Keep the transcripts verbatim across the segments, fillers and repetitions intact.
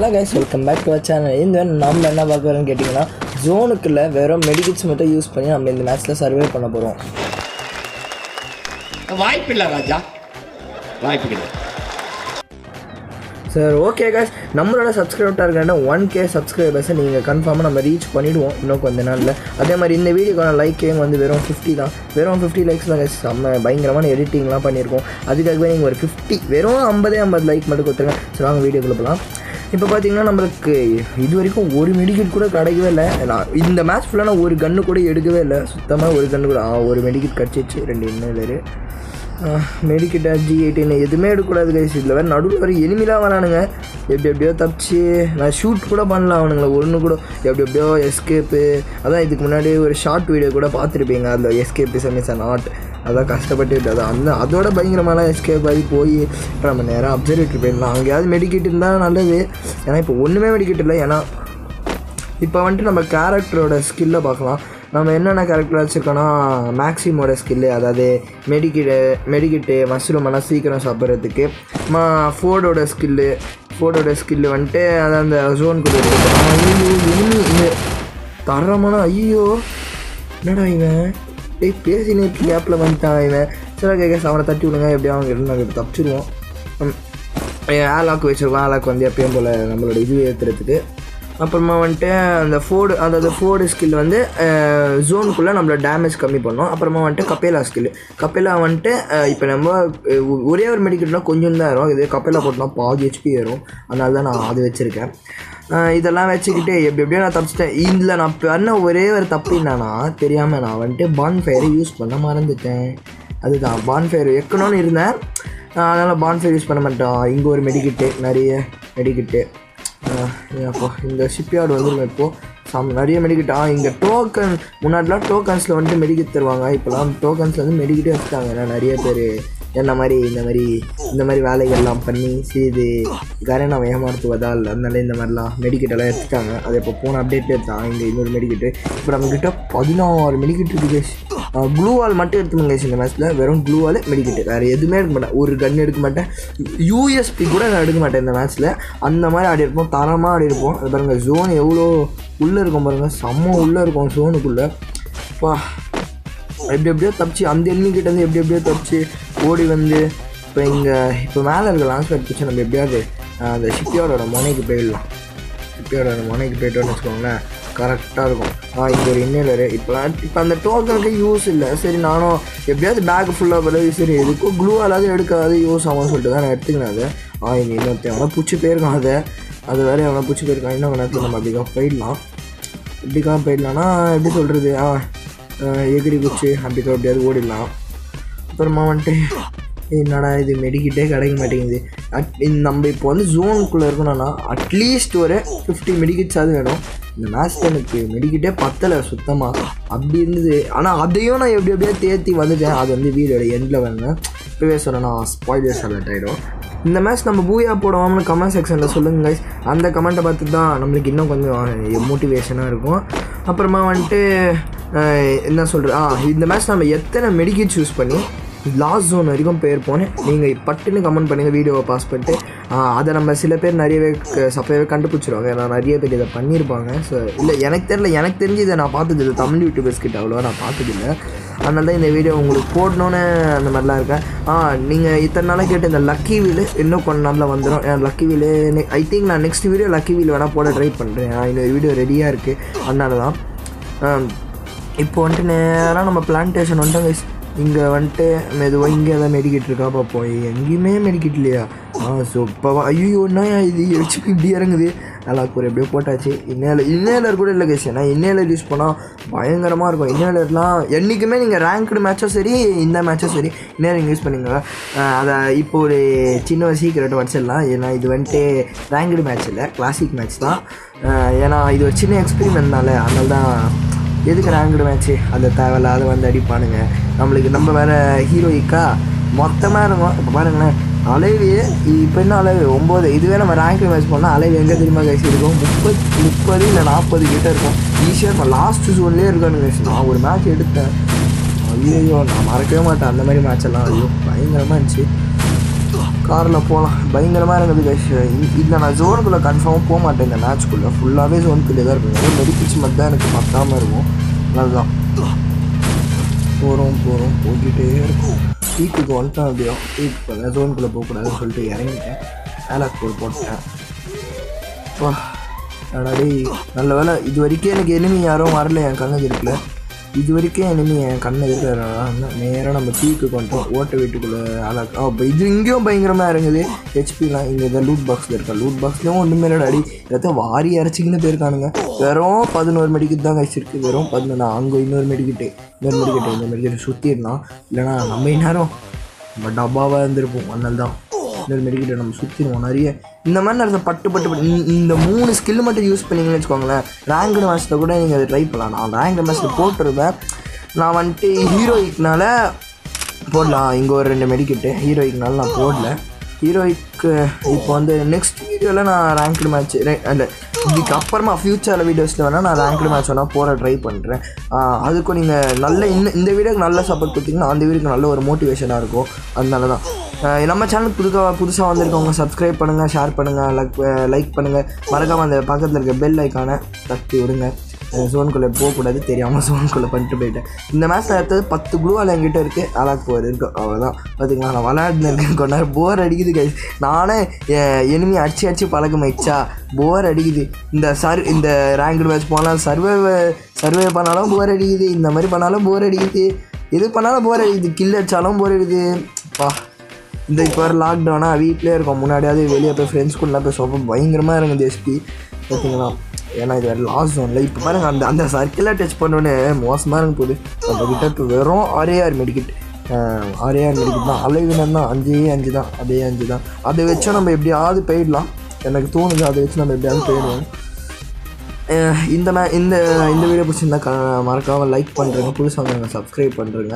Hello guys, welcome back to our channel. இந்த நம்ம என்ன பார்க்க போறோம்னு கேட்டிங்கனா ஜோனுக்குள்ள வெறும் மெடிக்கிட்ஸ் மட்டும் யூஸ் பண்ணி நம்ம இந்த மேட்ச்ல சர்வே பண்ண போறோம். வாய்ப்பு இல்ல ராஜா, வாய்ப்பு கிடையாது. சரி ஓகே गाइस, நம்மளோட subscriber target one K subscribers நீங்க கன்ஃபார்மா நம்ம ரீச் பண்ணிடுவோம் இன்னும் கொஞ்ச நாள்ல. அதே மாதிரி இந்த வீடியோக்கான லைக் கேம் வந்து வெறும் fifty தான். வெறும் fifty லைக்ஸ் தான் गाइस. நம்ம பயங்கரமான எடிட்டிங்லாம் பண்ணியிருக்கோம். அதுக்காகவே நீங்க ஒரு fifty வெறும் fifty fifty லைக் மட்டும் கொடுத்துருங்க. சரி வாங்க வீடியோக்குள்ள போலாம். இப்போ பார்த்தீங்கன்னா நம்மளுக்கு இது வரைக்கும் ஒரு மெடிக்கிட் கூட கிடைக்கவே இல்லை. நான் இந்த மேட்ச் ஃபுல்லாக நான் ஒரு கன்று கூட எடுக்கவே இல்லை. சுத்தமாக ஒரு கன்று கூட ஒரு மெடிக்கிட் கிடச்சிச்சு. ரெண்டு இன்னொரு மெடிக்கிட்ட ஜி எயிட்டின் எதுவுமே எடுக்கக்கூடாது கைஸ். இதில் வேறு நடுவில் வர எனிமிலாம் வரானுங்க. எப்படி எப்படியோ தப்பிச்சு நான் ஷூட் கூட பண்ணலாம் அவனுங்களை ஒன்று கூட எப்படி எப்படியோ எஸ்கேப்பு. அதான் இதுக்கு முன்னாடி ஒரு ஷார்ட் வீடியோ கூட பார்த்துருப்பீங்க. அதில் எஸ்கேப்பு சமிஸ் நாட் அதான் கஷ்டப்பட்டு அது அந்த அதோட பயங்கரமான எஸ்கேப் ஆகி போய் இப்போ நம்ம நேராக அப்சர்வேட்டரி போயிடலாம். அங்கேயாவது மெடிக்கிட் இருந்தால் நல்லது. ஏன்னா இப்போ ஒன்றுமே மெடிக்கிட் இல்லை. ஏன்னா இப்போ வந்துட்டு நம்ம கேரக்டரோட ஸ்கில்லை பார்க்கலாம். நம்ம என்னென்ன கேரக்டர் வச்சுருக்கோன்னா மேக்ஸிமோட ஸ்கில்லு, அதாவது மெடிக்கிட்டு மெடிக்கிட்டு மஷ்ரூமெல்லாம் சீக்கிரம் சாப்பிட்றதுக்கு. மா ஃபோர்டோட ஸ்கில்லு ஃபோர்டோட ஸ்கில்லு வந்துட்டு அதை அந்த ஜோனுக்குள்ளே ஐயோ இனிமே தரமான ஐயோ என்னடா இவன் டேய் பேசினே கேப்பில் வந்துட்டான் இவன். சில கேட்க அவனை தட்டி விடுங்க எப்படியும் அவங்க இருந்து நாங்கள் தப்பிச்சிடுவோம். ஏலாக்கு வச்சுருக்கோம். ஏலாக்கு வந்து எப்பயும் போல் நம்மளோட இது ஏற்றுறதுக்கு. அப்புறமா வந்துட்டு அந்த ஃபோர்டு அதாவது ஃபோர்டு ஸ்கில் வந்து ஜோனுக்குள்ளே நம்மளோட டேமேஜ் கம்மி பண்ணோம். அப்புறமா வந்துட்டு கப்பேலா ஸ்கில். கப்பேலா வந்துட்டு இப்போ நம்ம ஒரே ஒரு மெடிக்கெட்னால் கொஞ்சம் தான் ஏறும். இதே கப்பேலா போட்டோம்னா பாதி ஹெச்பி ஏறும். அதனால தான் நான் அது வச்சுருக்கேன். இதெல்லாம் வச்சுக்கிட்டு எப்படி எப்படியோ நான் தப்பிச்சிட்டேன். இதில் நான் பண்ண ஒரே ஒரு தப்பு என்னன்னா தெரியாமல் நான் வந்துட்டு பான் ஃபயரை யூஸ் பண்ண மறந்துட்டேன். அதுதான் பான் ஃபயர் வைக்கணும்னு இருந்தேன். அதனால் பான் ஃபயர் யூஸ் பண்ண மாட்டேன். இங்கே ஒரு மெடிக்கிட்டு நிறைய மெடிக்கிட்டு அப்போ இந்த ஷிப்யார்டு வந்து இப்போது சம் நிறைய மெடிக்கிட். ஆ இங்கே டோக்கன் முன்னாடிலாம் டோக்கன்ஸில் வந்துட்டு மெடிக்கிட் தருவாங்க. இப்போலாம் டோக்கன்ஸில் வந்து மெடிக்கிட்டே வச்சுட்டாங்க. ஏன்னா நிறைய பேர் என்ன மாதிரி இந்த மாதிரி இந்த மாதிரி வேலைகள்லாம் பண்ணி செய்து கரேனா ஏமாற்றுவதால் அதனால இந்த மாதிரிலாம் மெடிக்கிட்டெல்லாம் எடுத்துட்டாங்க. அது இப்போ போன அப்டேட்டில் எடுத்தாங்க. இங்கே இன்னொரு மெடிக்கிட்டு இப்போ நம்மக்கிட்ட பதினாறு மெடிக்கிட் இருக்குது. க்ளூ வால் மட்டும் எடுத்துக்கோங்க இந்த மேட்ச்சில். வெறும் க்ளூ வால் மெடிக்கிட்டு வேறு எதுவுமே எடுக்க மாட்டேன். ஒரு கன் எடுக்க மாட்டேன். யூஎஸ்பி கூட நான் எடுக்க மாட்டேன் இந்த மேட்ச்சில். அந்த மாதிரி ஆடி இருப்போம். தரமாக ஆடி இருப்போம். அது பாருங்கள் ஜோன் எவ்வளோ உள்ளே இருக்கும் பாருங்கள். செம்ம உள்ளே இருக்கும் ஜோனுக்குள்ளே. பா எப்படி எப்படியோ தப்பிச்சு அந்த எண்ணிக்கிட்ட வந்து எப்படி எப்படியோ தப்பிச்சு ஓடி வந்து இப்போ இங்கே இப்போ மேலே இருக்க லான்ச் பேட் பிடிச்சி நம்ம எப்படியாவது அந்த ஷிப்யார்டோட முனைக்கு போயிடலாம். ஷிப்யார்டோட முனைக்கு போய்ட்டோன்னு வச்சுக்கோங்களேன் கரெக்டாக இருக்கும். இங்கே ஒரு இன்னேலரு இப்போலாம் இப்போ அந்த டோக்கனுக்கு யூஸ் இல்லை. சரி நானும் எப்படியாவது பேக் ஃபுல்லாக பிறகு சரி எதுக்கும் க்ளூ அல்லாது எடுக்காது யூஸ் ஆகும்னு சொல்லிட்டு தான் நான் எடுத்துக்கினேன். அதை ஆ இங்கே இன்னொருத்தன் அவனை பிடிச்சி போயிருக்கான். அதை அது வேறு அவனை பிடிச்சி போயிருக்கான். இன்னும் நேரத்தில் நம்ம அப்படிக்காக போயிடலாம். எப்படிக்காக போயிடலான்னா எப்படி சொல்கிறது ஆ எகிரி குச்சி அப்படிக்கா எப்படியாவது ஓடிடலாம். அப்புறமா வந்துட்டு என்னடா இது மெடிக்கிட்டே கிடைக்க மாட்டேங்குது. அட் நம்ம இப்போ வந்து ஜோனுக்குள்ளே இருக்கணும்னா அட்லீஸ்ட் ஒரு ஃபிஃப்டி மெடிக்கிட்ஸாவது வேணும். இந்த மேட்ச்சில் எனக்கு மெடிக்கிட்டே பத்தலை சுத்தமாக அப்படி இருந்தது. ஆனால் அதையும் நான் எப்படி எப்படியோ தேர்த்தி வந்துட்டேன். அது வந்து வீடியோட எண்டில் வேணுங்க இப்போவே சொன்னேன்னா ஸ்பாய்லர்ஸ் அலர்ட் ஆகிடும். இந்த மேட்ச் நம்ம பூயா போடுவோம்னு கமெண்ட் செக்ஷனில் சொல்லுங்கள் கைஸ். அந்த கமெண்ட்டை பார்த்து தான் நம்மளுக்கு இன்னும் கொஞ்சம் மோட்டிவேஷனாக இருக்கும். அப்புறமா வந்துட்டு என்ன சொல்கிறது ஆ இந்த மேட்ச் நம்ம எத்தனை மெடிக்கிட்ஸ் யூஸ் பண்ணி லாஸ்ட் ஜோன் வரைக்கும் போயிருப்போன்னு நீங்கள் பட்டுன்னு கமெண்ட் பண்ணுங்கள். வீடியோவை பாஸ் பண்ணிட்டு அதை நம்ம சில பேர் நிறையவே சப்பவே கண்டுபிடிச்சிருவாங்க. ஏன்னா நிறைய பேர் இதை பண்ணியிருப்பாங்க. ஸோ இல்லை எனக்கு தெரியல. எனக்கு தெரிஞ்சு இதை நான் பார்த்தது இல்லை. தமிழ் யூடியூபர்ஸ் கிட்ட அவ்வளோவா நான் பார்த்ததில்லை. அதனால தான் இந்த வீடியோ உங்களுக்கு போடணுன்னு அந்த மாதிரிலாம் இருக்கேன். ஆ நீங்கள் இத்தனை நாளாக கேட்டு இந்த லக்கி வீலு இன்னும் கொஞ்ச நாளில் வந்துடும். ஏன் லக்கி வீலு ஐ திங்க் நான் நெக்ஸ்ட் வீடியோ லக்கி வீல் வேணால் போட ட்ரை பண்ணுறேன். இன்னொரு வீடியோ ரெடியாக இருக்குது. அதனால தான் இப்போ வந்துட்டு நேராக நம்ம பிளான்டேஷன் வந்துட்டோம். இங்கே வந்துட்டு மெதுவாக இங்கே எதாவது மெடிக்கிட் இருக்கா பார்ப்போம். எங்கேயுமே மெடிக்கிட் இல்லையா? ஆ ஸோ இப்போ ஐயோ என்ன இது வச்சுக்கு இப்படி இறங்குது. நல்லா ஒரு எப்படியோ போட்டாச்சு. இன்னேலர் இன்னேலர் கூட இல்லை கேஸ். ஏன்னா இன்னேலர் யூஸ் பண்ணால் பயங்கரமாக இருக்கும். இன்னேலர்லாம் என்றைக்குமே நீங்கள் ரேங்க்டு மேட்சும் சரி இந்த மேட்சும் சரி இன்னேலர் யூஸ் பண்ணிங்க. அதை இப்போ ஒரு சின்ன ஒரு சீக்கிரட் வச்சிடலாம். ஏன்னா இது வந்துட்டு ரேங்க்டு மேட்ச் இல்லை, கிளாசிக் மேட்ச் தான். ஏன்னா இது ஒரு சின்ன எக்ஸ்பெரிமெண்ட்னால அதனால தான் எதுக்கு ரேங்க்டு மேட்ச்சு அதை தேவையில்லாத வந்து அடிப்பானுங்க நம்மளுக்கு. நம்ம வேறு ஹீரோயிக்கா மொத்தமாக இருக்கும். இப்போ பாருங்களேன் அலைவு இப்போ என்ன அலைவு ஒம்பது. இதுவே நம்ம ரேங்க்டு மேட்ச் பண்ணால் அலைவு எங்கே தெரியுமா கைஸ் இருக்கும்? முப்பது முப்பது இல்லை நாற்பது கிட்ட இருக்கும். ஈஸியாக இருக்கும். லாஸ்ட் ஜோன்லேயே இருக்கானு கைஸ். நான் ஒரு மேட்ச் எடுத்தேன். ஐயோ நான் மறக்கவே மாட்டேன் அந்த மாதிரி மேட்செல்லாம். ஐயோ பயங்கரமாக இருந்துச்சு. காரில் போகலாம். பயங்கரமாக இருக்குது கைஸ். இல்லை நான் ஜோனுக்குள்ளே கன்ஃபார்மாக போக மாட்டேன். இந்த மேட்ச்க்குள்ளே ஃபுல்லாகவே ஜோனுக்குள்ளே தான் இருக்கும். நிறைய மெடிக்கல்ஸ் மட்டும் தான் எனக்கு பத்தாமல் இருக்கும். அதுதான் போகிறோம் போகிறோம் போய்கிட்டே இருக்கும். பீக்குக்கு வந்துட்டேன். அப்படியோ பீக்கு பண்ணேன். ஜோனுக்குள்ளே போகக்கூடாதுன்னு சொல்லிட்டு இறங்கிட்டேன். ஆலாக் போல் போட்டேன். வா அடாடி நல்ல வேலை இது வரைக்கும் எனக்கு எனிமி யாரும் வரல. என் கண்ணுக்கு இருக்குல்ல இது வரைக்கும் எனிமி என் கண்ணு இருக்கிற நேராக நம்ம பீக்கு வந்துட்டோம். ஓட்ட வீட்டுக்குள்ளே ஆலாக். ஆ இது இங்கேயும் பயங்கரமாக இறங்குது. ஹெச்பிலாம் இங்கே இதை லூட் பாக்ஸில் இருக்கா. லூட் பாக்ஸ்லேயும் ஒன்றுமே இல்லை அடி. எல்லாத்தையும் வாரி அரைச்சிக்கின்னு போயிருக்கானுங்க. வெறும் பதினோரு மெடிக்கிட்டு தான் கழிச்சிருக்கு. வெறும் பதினொன்று. அங்கே இன்னொரு மெடிக்கிட்டு இன்னொரு மெடிக்கிட்டு இந்த மெடிக்கிட்டு சுற்றிடலாம். இல்லைனா நம்ம இந்நேரம் நம்ம டப்பாவாக இருந்திருப்போம். அதனால தான் இன்னொரு மெடிக்கிட்ட நம்ம சுற்றிடுவோம் நிறைய. இந்த மாதிரி நேரத்தில் பட்டு பட்டு பட்டு இந்த மூணு ஸ்கில் மட்டும் யூஸ் பண்ணிங்கன்னு வச்சுக்கோங்களேன். ரேங்க்டு மேட்ச்சில் கூட நீங்கள் அதை ட்ரை பண்ணலாம். நான் ரேங்க்டு மேட்ச்சில் போட்டுருவேன். நான் வந்துட்டு ஹீரோயிக்னால போடலாம். இங்கே ஒரு ரெண்டு மெடிக்கிட்டு ஹீரோயிக்னால நான் போடல. ஹீரோயிக்கு இப்போ வந்து நெக்ஸ்ட் வீடியோவில் நான் ரேங்க்டு மேட்ச் அந்த இதுக்கு அப்புறமா ஃப்யூச்சரில் வீடியோஸில் வேணால் நான் ரேங்க்டு மேட்ச் வேணால் போட ட்ரை பண்ணுறேன். அதுக்கும் நீங்கள் நல்ல இந்த இந்த வீடியோக்கு நல்ல சப்போர்ட் கொடுத்தீங்கன்னா அந்த வீடியோக்கு நல்ல ஒரு மோட்டிவேஷனாக இருக்கும். அதனால தான் நம்ம சேனலுக்கு புதுசாக புதுசாக வந்திருக்கவங்க சப்ஸ்கிரைப் பண்ணுங்கள், ஷேர் பண்ணுங்கள், லைக் லைக் பண்ணுங்கள். மறக்காமல் அந்த பக்கத்தில் இருக்க பெல் ஐக்கானை தட்டி விடுங்க. ஜோனுக்குள்ளே போகக்கூடாது தெரியாமல் ஜோனுக்குள்ளே பண்ணிட்டு போயிட்டேன். இந்த மேட்ச்சில் அடுத்தது பத்து ப்ளூவால் என்கிட்ட இருக்குது. ஆலாக் போர் இருக்கும். அவ்வளோதான். பார்த்திங்களா நான் விளையாடுன்னு இருக்கேன். கொஞ்ச நேரம் போர் அடிக்குது கைஸ். நானே எனிமி அடிச்சு அடிச்சு பழக்கமாயிடுச்சா போர் அடிக்குது. இந்த சர் இந்த ரேங்க்டு மேட்ச் போனாலும் சர்வே சர்வே பண்ணாலும் போர் அடிக்குது. இந்த மாதிரி பண்ணாலும் போர் அடிக்குது. எது பண்ணாலும் போர் அடிக்குது. கில் அடித்தாலும் போர் அடிக்குது. பா இந்த இப்போ வர லாக்டவுனாக வீட்டிலே இருக்கோம். முன்னாடியாவது வெளியே போய் ஃப்ரெண்ட்ஸ் கூட போய் சொல்ல பயங்கரமாக இருக்குது எஸ்பி. பார்த்திங்களா ஏன்னா இது வேறு லாஸ்ட் ஜோனில் இப்போ பாருங்கள் அந்த அந்த சர்க்கிளாக டச் பண்ணோன்னே மோசமாக இருக்க போகுது. நம்ம கிட்ட இப்போ வெறும் ஆரே ஆறு மெடிக்கிட் ஆரே ஆறு மெடிக்கிட் தான். அலைவினர் தான் அஞ்சே அஞ்சு தான். அதே அஞ்சு தான். அதை வச்சா நம்ம எப்படியாவது போயிடலாம். எனக்கு தோணுது அதை வச்சு நம்ம எப்படியாவது போயிடுவோம். இந்த மே இந்த இந்த வீடியோ பிடிச்சிருந்தா க மறக்காமல் லைக் பண்ணுறேங்க. புதுசாக வந்தவங்க சப்ஸ்கிரைப் பண்ணுறேங்க.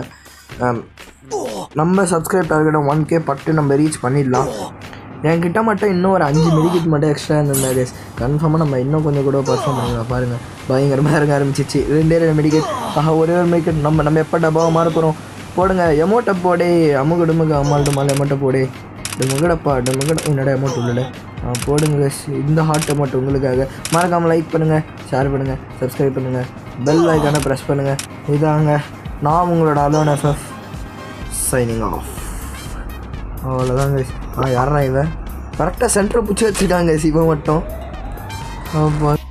நம்ம சப்ஸ்கிரைப் டார்கெட்டை ஒன் கே பட்டு நம்ம ரீச் பண்ணிடலாம். என்கிட்ட மட்டும் இன்னும் ஒரு அஞ்சு மெடிக்கிட் மட்டும் எக்ஸ்ட்ரா இருந்தது. கன்ஃபார்மாக நம்ம இன்னும் கொஞ்சம் கூட பர்ஃபார்ம் பண்ணலாம். பாருங்கள் பயங்கரமாக இருக்க ஆரம்பிச்சிச்சு. ரெண்டே ரெண்டு மெடிக்கெட் ஆஹா ஒரே ஒரு மெடிக்கெட். நம்ம நம்ம எப்போ டப்பாவை மாற போகிறோம். போடுங்க எமௌண்ட்டை போடே. அமுகு டுமுக்கு அம்மாள் டுமால் எமௌண்ட்டை போடே. டுமுகடப்பா டுமுகட என்னோட எமௌண்ட் உள்ளல போடுங்க. இந்த ஹார்ட் அமௌண்ட் உங்களுக்காக. மறக்காமல் லைக் பண்ணுங்கள், ஷேர் பண்ணுங்கள், சப்ஸ்கிரைப் பண்ணுங்கள், பெல் ஐக்கானை ப்ரெஸ் பண்ணுங்கள். இதாங்க நான் உங்களோட அலோன் எஃப்எஃப் சைனிங் ஆஃப். அவ்வளோதாங்க. ஆ யாரா இவன் கரெக்டாக சென்டரை பிடிச்சி வச்சுருக்காங்க சிவன் மட்டும்.